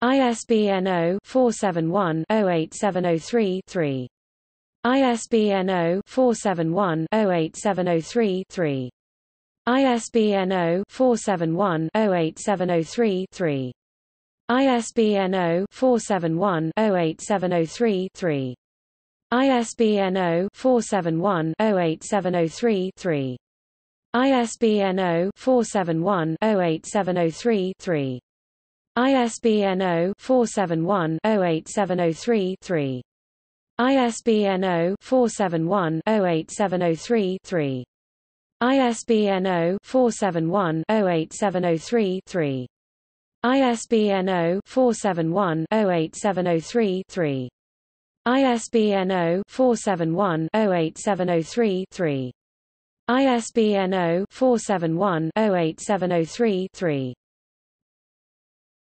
ISBN 0-471-08703-3. ISBN 0-471-08703-3. ISBN 0-471-08703-3. ISBN 0-471-08703-3. ISBN 0-471-08703-3. ISBN 0-471-08703-3. ISBN 0-471-08703-3. ISBN 0-471-08703-3. ISBN 0-471-08703-3. ISBN 0-471-08703-3. ISBN 0-471-08703-3. ISBN 0-471-08703-3.